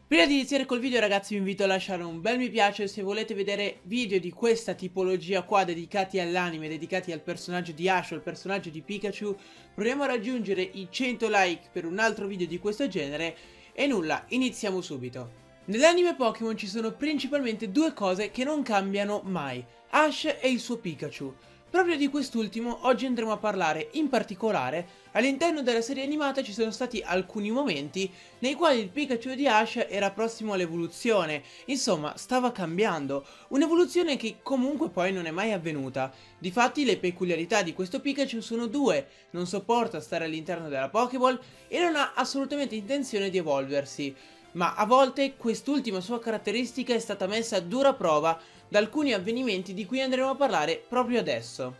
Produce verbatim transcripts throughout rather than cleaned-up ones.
Prima di iniziare col video ragazzi vi invito a lasciare un bel mi piace se volete vedere video di questa tipologia qua dedicati all'anime, dedicati al personaggio di Ash o al personaggio di Pikachu. Proviamo a raggiungere i cento like per un altro video di questo genere e nulla, iniziamo subito. Nell'anime Pokémon ci sono principalmente due cose che non cambiano mai, Ash e il suo Pikachu. Proprio di quest'ultimo oggi andremo a parlare. In particolare, all'interno della serie animata ci sono stati alcuni momenti nei quali il Pikachu di Ash era prossimo all'evoluzione, insomma stava cambiando, un'evoluzione che comunque poi non è mai avvenuta. Difatti le peculiarità di questo Pikachu sono due: non sopporta stare all'interno della Pokéball e non ha assolutamente intenzione di evolversi. Ma a volte quest'ultima sua caratteristica è stata messa a dura prova da alcuni avvenimenti di cui andremo a parlare proprio adesso.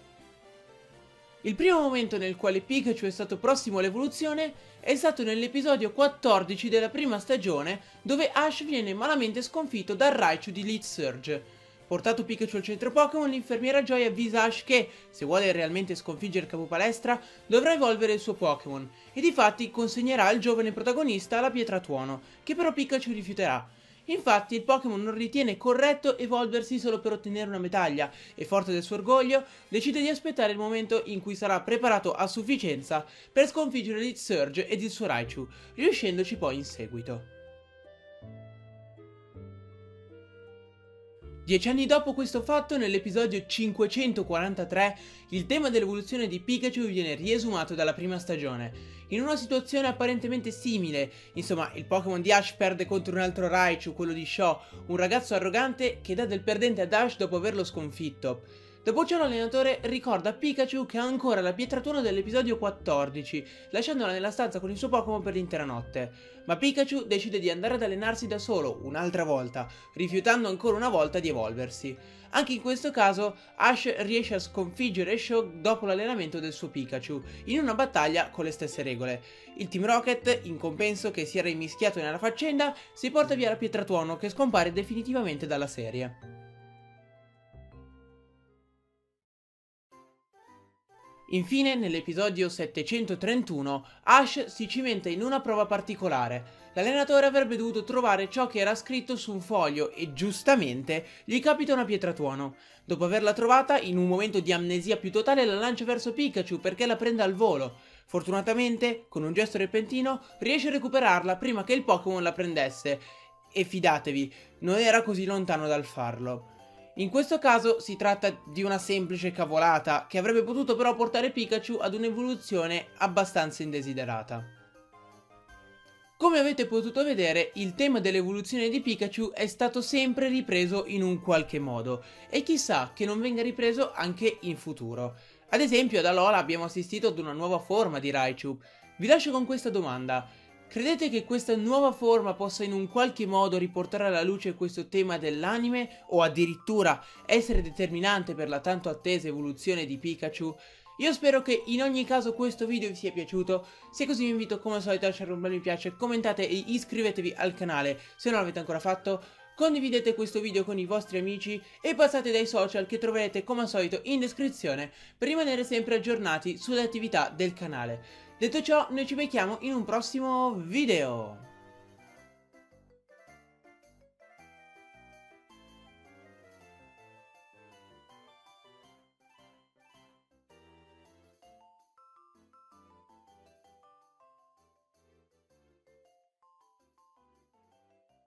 Il primo momento nel quale Pikachu è stato prossimo all'evoluzione è stato nell'episodio quattordici della prima stagione, dove Ash viene malamente sconfitto dal Raichu di Leech Surge. Portato Pikachu al centro Pokémon, l'infermiera Joy avvisa Ash che, se vuole realmente sconfiggere il capopalestra, dovrà evolvere il suo Pokémon, e difatti consegnerà al giovane protagonista la pietra tuono, che però Pikachu rifiuterà. Infatti il Pokémon non ritiene corretto evolversi solo per ottenere una medaglia e, forte del suo orgoglio, decide di aspettare il momento in cui sarà preparato a sufficienza per sconfiggere Leech Surge ed il suo Raichu, riuscendoci poi in seguito. Dieci anni dopo questo fatto, nell'episodio cinquecentoquarantatré, il tema dell'evoluzione di Pikachu viene riesumato dalla prima stagione. In una situazione apparentemente simile, insomma, il Pokémon di Ash perde contro un altro Raichu, quello di Shaw, un ragazzo arrogante che dà del perdente ad Ash dopo averlo sconfitto. Dopo ciò l'allenatore ricorda a Pikachu che ha ancora la pietra tuono dell'episodio quattordici, lasciandola nella stanza con il suo Pokémon per l'intera notte. Ma Pikachu decide di andare ad allenarsi da solo, un'altra volta, rifiutando ancora una volta di evolversi. Anche in questo caso Ash riesce a sconfiggere Shaw dopo l'allenamento del suo Pikachu, in una battaglia con le stesse regole. Il Team Rocket, in compenso che si era immischiato nella faccenda, si porta via la pietra tuono che scompare definitivamente dalla serie. Infine, nell'episodio settecentotrentuno, Ash si cimenta in una prova particolare. L'allenatore avrebbe dovuto trovare ciò che era scritto su un foglio e, giustamente, gli capita una pietra tuono. Dopo averla trovata, in un momento di amnesia più totale la lancia verso Pikachu perché la prenda al volo. Fortunatamente, con un gesto repentino, riesce a recuperarla prima che il Pokémon la prendesse. E fidatevi, non era così lontano dal farlo. In questo caso si tratta di una semplice cavolata che avrebbe potuto però portare Pikachu ad un'evoluzione abbastanza indesiderata. Come avete potuto vedere, il tema dell'evoluzione di Pikachu è stato sempre ripreso in un qualche modo, e chissà che non venga ripreso anche in futuro. Ad esempio ad Alola abbiamo assistito ad una nuova forma di Raichu. Vi lascio con questa domanda: credete che questa nuova forma possa in un qualche modo riportare alla luce questo tema dell'anime o addirittura essere determinante per la tanto attesa evoluzione di Pikachu? Io spero che in ogni caso questo video vi sia piaciuto. Se è così vi invito come al solito a lasciare un bel mi piace, commentate e iscrivetevi al canale se non l'avete ancora fatto. Condividete questo video con i vostri amici e passate dai social che troverete come al solito in descrizione per rimanere sempre aggiornati sulle attività del canale. Detto ciò, noi ci becchiamo in un prossimo video.